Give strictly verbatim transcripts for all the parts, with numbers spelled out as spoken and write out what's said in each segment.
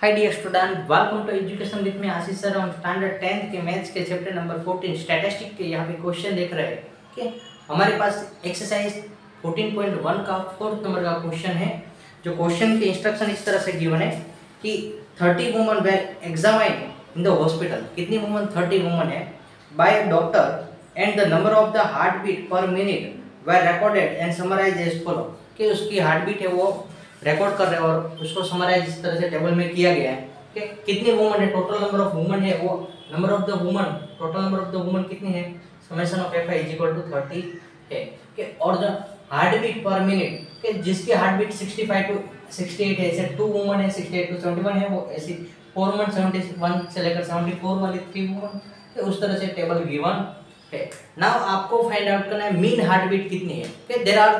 Hi dear student, welcome to education with me Ashish sir. हम standard tenth के maths के chapter number fourteen statistic के यहाँ पे क्वेश्चन देख रहे हैं। ओके, हमारे पास एक्सरसाइज फोर्टीन पॉइंट वन का फोर्थ नंबर का क्वेश्चन है। जो क्वेश्चन के इंस्ट्रक्शन इस तरह से गिवन है कि thirty woman were examined in the hospital. कितनी वुमन? थर्टी वुमन है by doctor and the number of the heart beat per minute were recorded and summarise as follow. कि उसकी हार्ट बीट है वो रिकॉर्ड कर रहे हैं और उसको समराइज इस तरह से टेबल में किया गया है कि कितनी वुमन है, टोटल नंबर ऑफ वुमन है, वो number of the woman, total number of the woman कितनी है, summation of F I is equal to thirty है कि और जो हार्ट बीट पर मिनट कि जिसकी heart beat sixty five to sixty eight है, ऐसे टू वुमन है, sixty eight to seventy one है, वो ऐसी फोर वुमन सेवेंटी वन से लेकर सेवेंटी फोर वाली थ्री वुमन कि उस तरह से टेबल गिवन है। नाउ आपको फाइंड आउट करना है मीन हार्ट बीट कितनी है। कि देयर आर,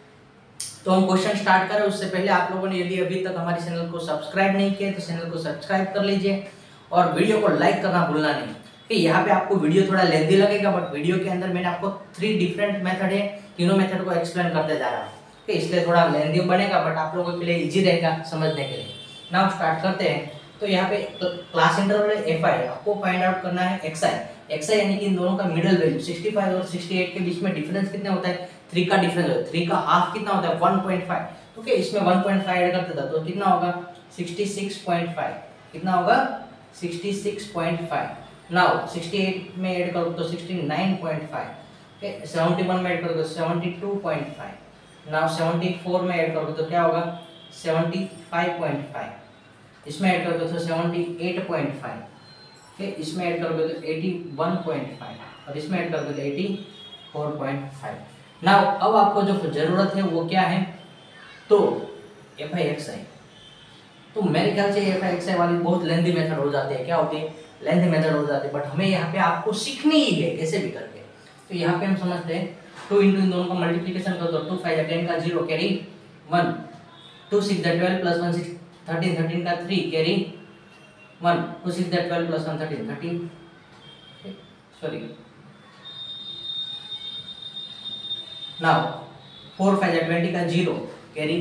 तो हम क्वेश्चन स्टार्ट करें उससे पहले आप लोगों ने यदि अभी तक हमारे चैनल को सब्सक्राइब नहीं किया तो चैनल को सब्सक्राइब कर लीजिए और वीडियो को लाइक करना भूलना नहीं। कि यहाँ पे आपको वीडियो थोड़ा लेंथी लगेगा, बट वीडियो के अंदर मैंने आपको थ्री डिफरेंट मेथड है, तीनों मेथड को एक्सप्लेन करते जा रहा हूँ कि इसलिए थोड़ा लेंथी बनेगा, बट आप लोगों के लिए इजी रहेगा समझने के लिए। नाउ स्टार्ट करते हैं। तो यहाँ पे क्लास इंटरवल एफ आई, आपको फाइंड आउट करना है एक्स आई। एक्स आई यानी कि इन दोनों का मिडिल वैल्यू सिक्सटी फाइव और सिक्सटी एट के बीच में डिफरेंस कितना होता है, थ्री का डिफरेंस होता है। थ्री का हाफ कितना होता है, वन पॉइंट फाइव। तो क्या इसमें वन पॉइंट फाइव ऐड करते था तो कितना होगा, सिक्सटी सिक्स पॉइंट फाइव। कितना होगा, sixty six point five. Now sixty eight में ऐड करो तो sixty nine point five. Okay, seventy one में ऐड करो तो seventy two point five. Now seventy four में ऐड करो तो क्या होगा, सेवेंटी फाइव पॉइंट फाइव। इसमें ऐड करोगे तो seventy eight point five. Okay, इसमें ऐड करोगे तो एटी वन पॉइंट फाइव और इसमें ऐड करोगे तो eighty four point five. Now अब आपको जो जरूरत है वो क्या है, तो एफ आई एक्स आई। तो मेरे ख्याल से एफ आई एक्स आई वाली बहुत लेंथी मेथड हो जाती है। क्या होती है, लेंथी मेथड हो जाती है, बट हमें यहाँ पे आपको सीखनी ही है कैसे भी करके। तो यहाँ पे हम समझते हैं टू इंटू इन दोनों का मल्टीप्लीकेशन कर दो, टू फाइव टेन का zero carry one, two six twelve plus one six thirteen, thirteen का three carry one, two six twelve plus one thirteen, thirteen sorry now four five twenty का zero carry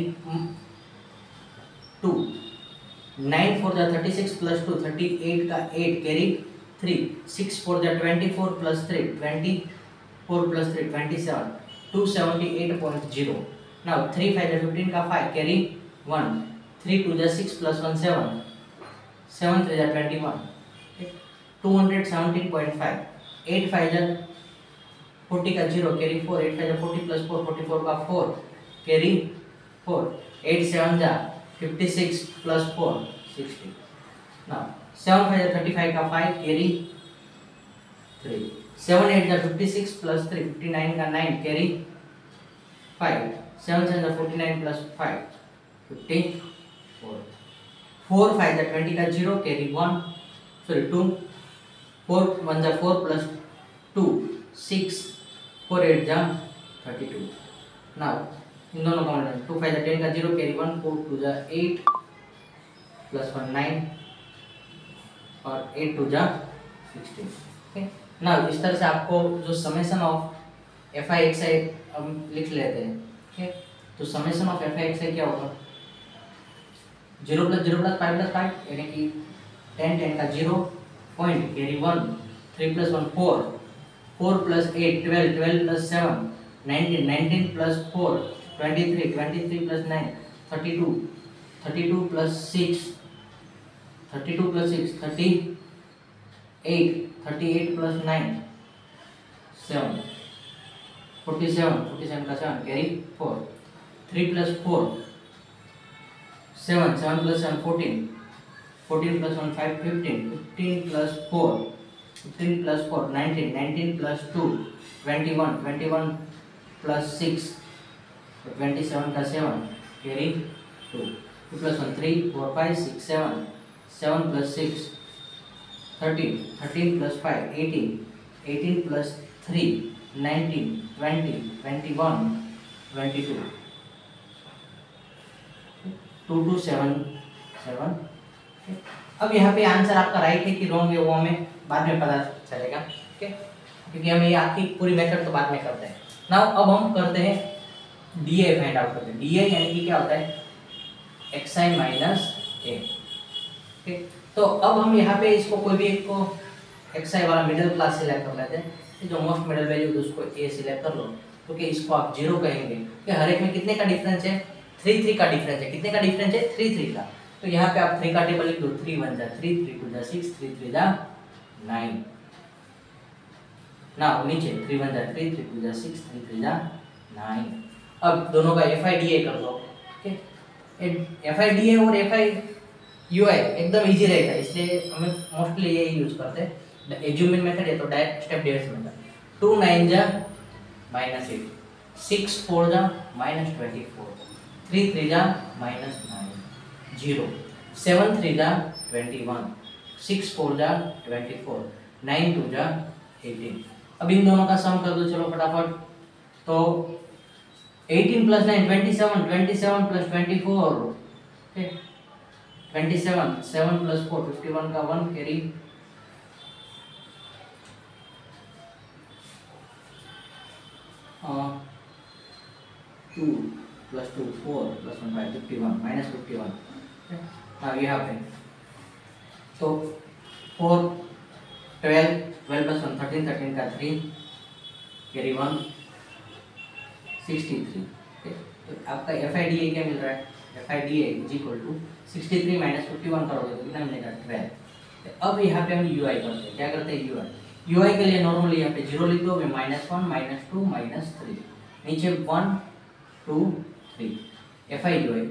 two, nine four जा thirty six plus two thirty eight का eight carry three, six four जा twenty four plus three twenty four plus three twenty seven, two seventy eight point zero. Now three five जा fifteen का five carry one, three two जा six plus one seven, seven three जा twenty one, two hundred seventeen point five, eight five जा forty का zero carry four, eight five जा forty plus four forty four का four carry four, eight seven जा fifty six plus four sixty. Now seven five जा thirty five का five carry three, seven eight जा fifty six plus three fifty nine का nine carry five, seven seven जा forty nine plus five fifty four, four five जा twenty का zero carry one sorry two, four one जा four plus two six, four eight जा thirty two. Now इन दोनों का multiply, two five जा ten का zero carry one, four two जा एट प्लस वन नाइन और एट टू जा सिक्सटीन। ओके, नाउ इस तरह से आपको जो summation of F I x I हम लिख लेते हैं। ओके, तो summation of F I x I क्या होगा, zero plus zero plus five plus five यानी कि टेन, टेन का zero point carry one, three plus one four, four plus eight twelve, twelve plus seven nineteen, nineteen plus four twenty three, twenty three plus nine thirty two, thirty two plus six thirty two plus six thirty eight, thirty eight plus nine seven, forty seven, forty seven का seven carry four, three plus four seven, seven plus seven fourteen, fourteen plus one five fifteen, fifteen plus four fifteen plus four nineteen, nineteen plus two twenty one, twenty one plus six twenty seven का seven carry two, two plus one three, four five six seven, seven plus six thirteen, thirteen plus five eighteen, eighteen plus three nineteen, twenty, twenty one twenty two, two two seven seven. अब यहाँ पे answer आपका right है कि wrong है वो हमें बाद में पता चलेगा। ओके, क्योंकि हमें आपकी पूरी मेथड तो बाद में करते हैं। नाउ अब हम करते हैं डी ए फाइंड आउट करते हैं। डी ए यानी कि क्या होता है, एक्स आई माइनस ए। ठीक। तो अब हम यहाँ पे इसको कोई भी एक को एक्स आई वाला मिडिल क्लास सिलेक्ट कर लेते हैं, जो मोस्ट मिडिल वैल्यू उसको ए सिलेक्ट कर लो, क्योंकि तो इसको आप जीरो कहेंगे कि हर एक में कितने का डिफरेंस है, थ्री थ्री का डिफरेंस है। कितने का डिफरेंस है, थ्री थ्री का। तो यहाँ पे आप थ्री का टेबल लिख दो, थ्री वन जा थ्री, थ्री टू जा सिक्स, थ्री थ्री जा नाइन ना, नीचे थ्री वन जा थ्री, थ्री टू जा सिक्स, थ्री थ्री जा नाइन। अब दोनों का एफ आई डी ए कर दो, एफ आई डी ए और एफ आई यू आई एकदम इजी रहेगा, इसलिए हमें मोस्टली ये यूज करते हैं। एज्यूमिंग मेथड है तो direct step division method. Two nine जा माइनस एट, सिक्स फोर जा minus twenty four, three three जा minus nine, zero, seven three जा ट्वेंटी वन, सिक्स फोर जा ट्वेंटी फोर, नाइन टू जा एटीन। अब इन दोनों का सम कर दो चलो फटाफट। तो eighteen plus nine twenty seven, twenty seven plus twenty four, ठीक, twenty seven, seven plus four fifty one का one carry, two plus two four plus one five, fifty one minus fifty one. अब यहाँ पे तो four twelve, twelve plus one thirteen, thirteen का three carry one, sixty three. तो आपका F i d ए क्या मिल रहा है, f i d a is equal to sixty three minus fifty one करोगे तो कितना मिलेगा, ट्वेल्व। अब यहाँ पे हम यू आई करते हैं, क्या करते हैं यू आई। यू आई के लिए नॉर्मली यहाँ पे जीरो लिख दो, minus one, minus two, minus three, नीचे one two three, f i u i.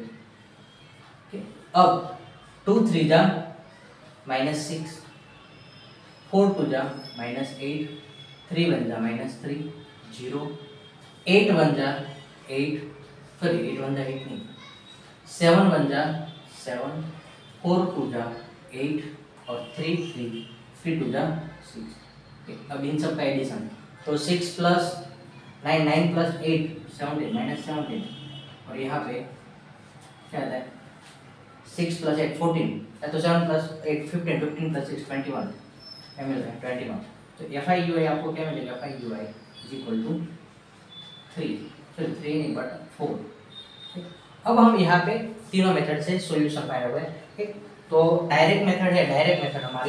अब टू थ्री जा माइनस सिक्स, फोर टू जा माइनस एट, थ्री वन जा minus three, zero, eight one जा एट, सॉरी एट वन जा eight नहीं, seven one जा seven, four two जा eight और थ्री थ्री, थ्री टू जा सिक्स। अब इन सब का एडिशन तो six plus nine, nine plus eight seventeen, minus seventeen, और यहाँ पे क्या आता है सिक्स प्लस एट फोर्टीन, तो seven plus eight fifteen, fifteen plus six twenty one, क्या मिल रहा है ट्वेंटी वन। तो एफ आई यू आई आपको क्या मिलेगा, f i u i is equal to three, sorry three नहीं बट फोर। अब हम यहाँ पे तीनों मेथड से सॉल्यूशन पाए हुए हैं, ठीक। तो डायरेक्ट मेथड है, डायरेक्ट मेथड हमारी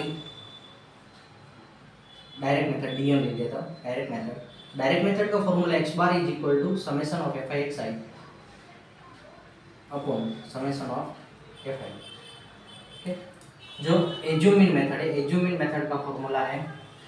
डायरेक्ट मेथड डीएम ले लेता हूँ। डायरेक्ट मेथड डायरेक्ट मेथड का formula x bar is equal to summation of F I x i upon summation of F i, ठीक। जो एज्यूमिंग मेथड है, एज्यूमिंग मेथड का फॉर्मूला है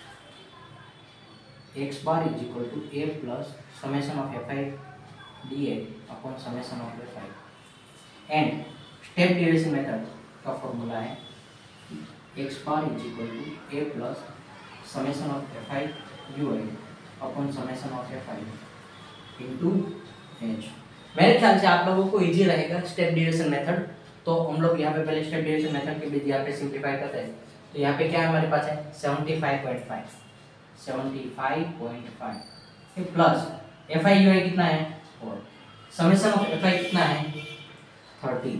x bar is equal to a plus summation of F i d a upon summation of F i. And step division method का formula है x bar is equal to a plus summation of F i u i upon summation of F i into h. मेरे ख्याल से आप लोगों को easy रहेगा step division method. तो हम लोग यहाँ पे पहले स्टेप डिविजन मेथड के बीच यहाँ पे सिंप्लीफाई करते हैं। तो यहाँ पे क्या है हमारे पास है seventy five point five, seventy five point five plus f i u i कितना है four, summation of F i कितना है थर्टी,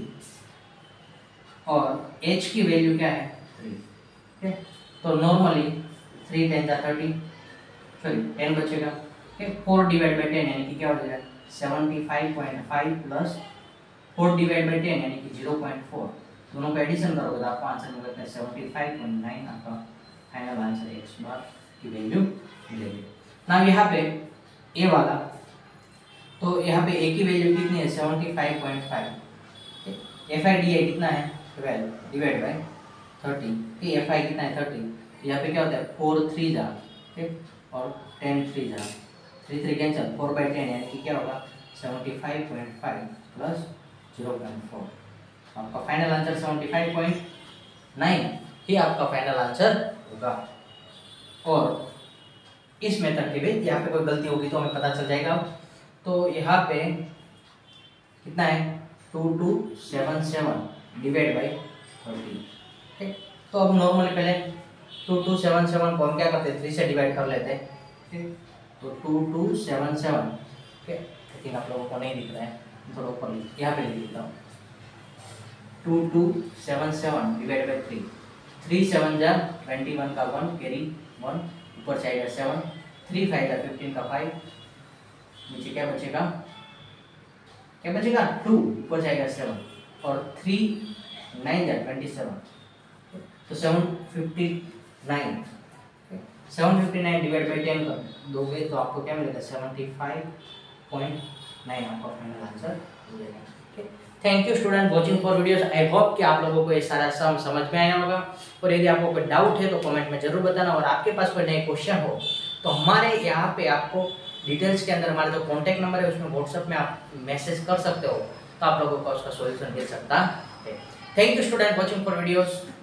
और एच की वैल्यू क्या है थ्री, ठीक है। तो नॉर्मली थ्री टेन जा थर्टी, सॉरी टेन बचेगा, ठीक। फोर डिवाइड बाई टेन यानी कि क्या हो जाएगा seventy five point five plus four divide by ten यानी कि जीरो पॉइंट फोर, दोनों का एडिशन करोगे तो आपको आंसर मिलेगा सेवेंटी फाइव पॉइंट नाइन। आपका फाइनल आंसर एक्स बार की वैल्यू मिलेगी ना। यहाँ पे ए वाला, तो यहाँ पे ए की वैल्यू कितनी है seventy five point five, f i d i कितना है ट्वेल्व डिवाइड बाई थर्टी, ठीक। एफ आई कितना है थर्टी, यहाँ पे क्या होता है फोर थ्री जा, ठीक, और टेन थ्री जा, three three cancel, four by ten यानी कि क्या होगा seventy five point five plus zero point four. आपका final answer seventy five point nine ही आपका फाइनल आंसर होगा। और इस मेथड के भी यहाँ पे कोई गलती होगी तो हमें पता चल जाएगा। तो यहाँ पे कितना है two two seven seven divide by thirty, ठीक। तो अब नॉर्मली पहले टू टू सेवन सेवन को हम क्या करते हैं थ्री से डिवाइड कर लेते हैं, ठीक। तो टू टू सेवन सेवन, ठीक। लेकिन आप लोगों को नहीं दिख रहा है, थोड़ा ऊपर यहाँ पे लिख देता हूँ, two two seven seven divide by three, three seven जा ट्वेंटी वन का वन कैरी वन, ऊपर जाएगा सेवन, थ्री फाइव जा फिफ्टीन का फाइव, नीचे क्या बचेगा क्या बचेगा टू, ऊपर जाएगा सेवन, और थ्री नाइन जा ट्वेंटी सेवन, तो seven fifty nine seven fifty nine divide by ten कर दोगे तो आपको क्या मिलेगा सेवेंटी फाइव पॉइंट नाइन आपका फाइनल आंसर मिलेगा। Thank you student watching for videos. I hope कि आप लोगों को ये सारा सम समझ में आया होगा, और यदि आपको कोई डाउट है तो कमेंट में जरूर बताना, और आपके पास कोई नए क्वेश्चन हो तो हमारे यहाँ पे आपको डिटेल्स के अंदर हमारा जो कॉन्टैक्ट नंबर है उसमें व्हाट्सएप में आप मैसेज कर सकते हो, तो आप लोगों को उसका सॉल्यूशन मिल सकता है। Thank you student watching for videos.